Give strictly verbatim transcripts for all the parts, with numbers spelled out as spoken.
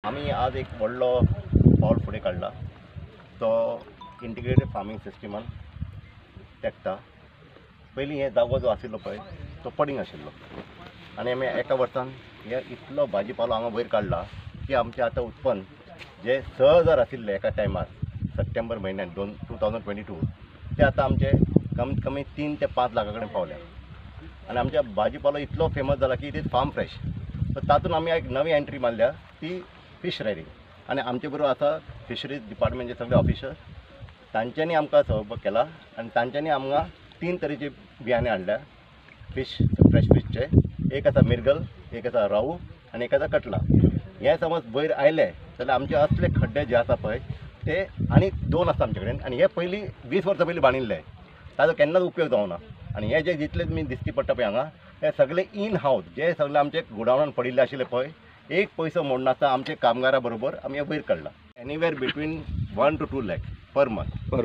आम्ही आज एक व्हडलो पावल फुडें काडला तो इंटिग्रेटेड फार्मिंग सिस्टमान तेकता। पयलीं हे जागो जो आशिल्लो पळय तो पडींग आशिल्लो आनी आमी एका वर्सान हे इतलो भाजीपालो हांगा वयर काडला की आमचें आतां उत्पन्न जे स हजार आशिल्ले एका टायमार सप्टेंबर म्हयन्यात दोन टू थावजंड ट्वेंटी टू ते आतां आमचे कमीत कमी तीन ते पांच लाखा कडेन पावल्या आनी आमच्या भाजीपालो इतलो फेमस जाला की it is farm fresh. So तातूंत आमी एक नवी एंट्री मारल्या ती फिश रेयरिंग आनी आमचे बरोबर आसा फिशरीज डिपार्टमेंटचे सगळे ऑफिसर्स, तांच्यांनी आमकां सहयोग केला आनी तांच्यांनी आमकां तीन तरेचे बियाणे हाडल्या फिश फ्रेश फिशचे। एक आसा मिरगल, एक आसा राऊ आनी एक आसा कटला। हे समज वयर आयले जाल्यार आमचे असले खड्डे जे आसा पळय ते आनी दोन आसा आमचे कडेन आनी हे पयलीं वीस वर्सां पयलीं बांदिल्ले, ताजो केन्नाच उपयोग जावना। आनी हे जे जितले तुमी दिसती पडटा पळय हांगा हे सगळे इन हावस जे सगळे आमचे गोडावणान पडिल्ले आशिल्ले पळय एक पयसो मोडनासतना आमचे कामगारा बरोबर आमी हे वयर काडला। Anywhere between one two two lakh per month per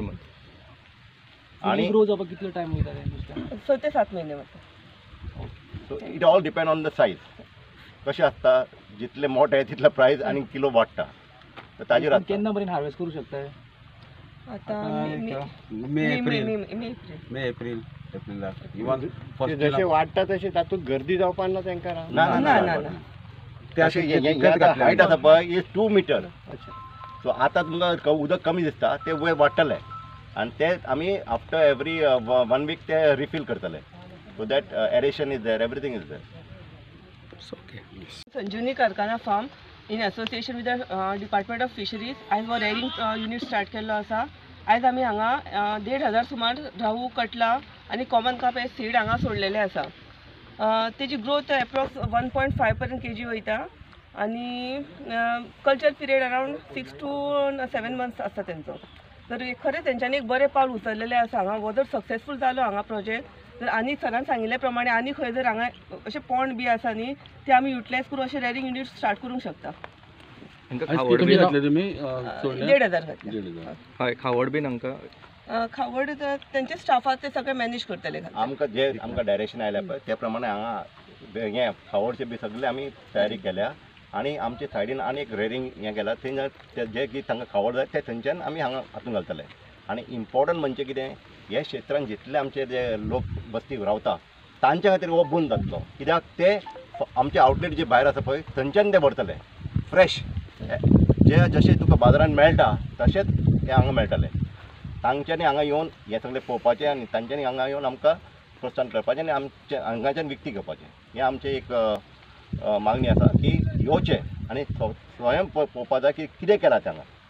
month आणि ग्रो जावपाक कितलो टायम वयता? स ते सात महिने वता। So it all depend on the size कशें आसता, जितले मोठे तितले प्रायस आनी किलो वाडटा तर ताजेर आसता। केन्ना पर्यंत हार्वेस्ट करू शकता? आता May April May April April even जसे वाडटा तसे तातूंत गर्दी जावपाक ना तांकां? ना ना ना ते अशें हायट आसा पळय इज टू मिटर। सो आतां तुमकां उदक कमी दिसता ते वयर वाडटले आनी ते आमी आफ्टर एवरी वन वीक ते रिफील करतले so that aeration is there, everything is there. Sanjivani कारखाना farm in association with the department of fisheries आयज हो रेयरिंग युनिट स्टार्ट केल्लो आसा। आयज आमी हांगा देड हजार सुमार राहू, कटला आनी कॉमन कार्प हे सीड हांगा सोडलेले आसा। तेजी growth approx one point five पर्यंत के जी वयता आनी culture period around six to seven months आसता तेंचो। तर खरें तेंच्यांनी एक बरें पावल उचललेलें आसा हांगा। हो जर सक्सेसफूल जालो हांगा प्रोजेक्ट तर आनी सरान सांगिल्ले प्रमाणे आनी खंय जर हांगा अशें पॉंड बी आसा न्ही ते आमी युटिलायज करून अशें रेयरिंग युनिट स्टार्ट करूंक शकता। देड हजार घातले। हय, खावड बीन हांकां खावड तेंचे स्टाफाक ते सगळे मॅनेज करतले। आमकां जे आमकां डायरेक्शन आयल्या पळय त्या प्रमाणे हांगा हें खावडचे बी सगळे आमी तयारी केल्या आनी आमचे सायडीन आनी एक रेयरिंग हें केलां थंय जे की तांकां खावड जाय ते थंयच्यान आमी हांगा हातूंत घालतले। आनी इम्पॉर्टंट म्हणजे कितें, हे क्षेत्रांत जितले आमचे जे लोक बस्ती रावता तांचे खातीर हो बून जातलो, कित्याक ते आमचे आउटलेट जे भायर आसा पळय थंयच्यान ते व्हरतले फ्रेश, जे जशें तुका बाजारांत मेळटा तशेंच ते हांगा मेळटले। तांच्यांनी हांगा येवन हें सगळें पळोवपाचें आनी तांच्यांनी हांगा येवन आमकां प्रोत्साहन करपाचें आनी आमचे हांगाच्यान विकती घेवपाचें हें आमचें एक मागणी आसा की येवचें आनी स्वयं पळोवपा जाय की कितें केलां हांगा।